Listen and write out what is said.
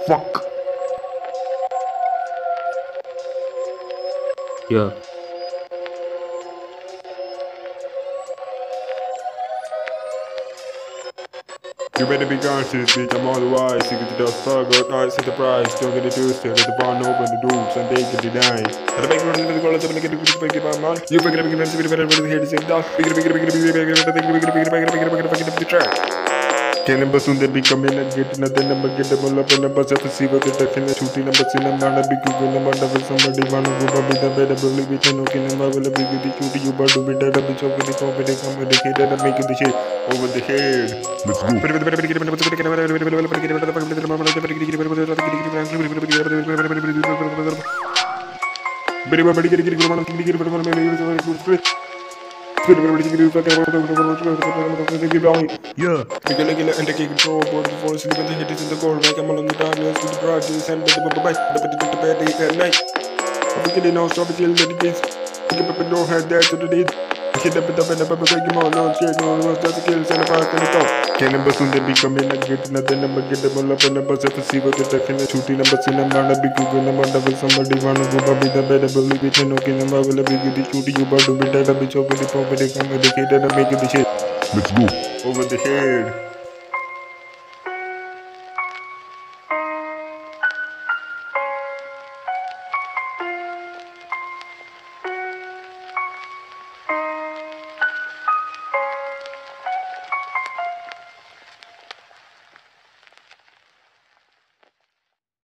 fuck? Yeah. You better be gone to this bitch, I'm all wise. You get the dust fuck, got nights at the price. Don't get it used to it, the barn open the dudes and they get denied. And the big one is the goal of the get the man. You bring it up again, see the better here to say that. Big track. Can number soon they become in and get nothing number get them all up and number to see what the duck in the shooting number in a man a big Google number double somebody man who go be the better believe it and okay number will be the shooting you but to be dead a bitch of the top they come with the kid and make the shit over the head. Let's go. Yeah, we and take control board before sleeping the hit is in the gold like I'm on the darkness with the brightness and the bed at night. I'm beginning now, stop it till the days. Pick up and don't have that to the day. Hit up and up and break him on, no shit, no one does the kills and the park and the top. Can number soon they become in and get nothing number get them all up and number to see what the duck in the shooting number in a man a big Google number double somebody wanna go be the better believe it and okay number will be the shooting you but to be dead a bitch over the top they come with the kid and make the shit. Let's go. Over the head.